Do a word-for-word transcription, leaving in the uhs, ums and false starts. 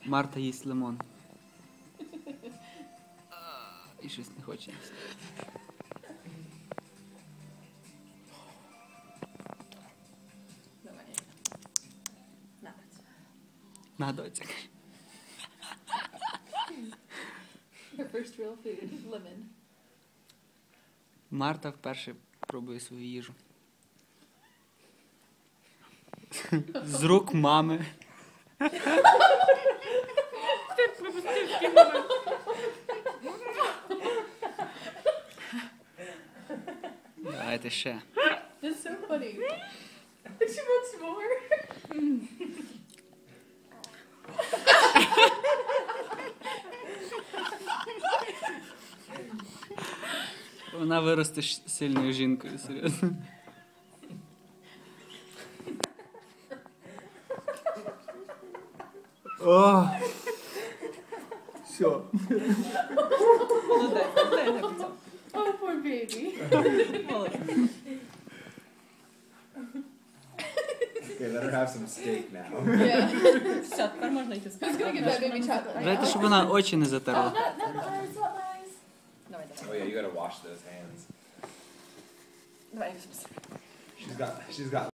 Марта їсть лимон. І щось не хоче їсти. Давай. На. На, доця. Her first real food, lemon. Марта вперше пробує свою їжу. З рук мами. Давайте ще. That's so funny. She wants more. Вона виросте щ- сильною жінкою, серйозно. О! Все. Oh, poor baby. Okay, let her have some steak now. Yeah. Все, тепер можна йти Who's спати. gonna get that baby chocolate? Дайте, щоб вона очі не Oh, затерла. not, not the eyes, not the eyes. Давай, Oh давай. yeah, you gotta wash those hands. Давай. She's got, she's got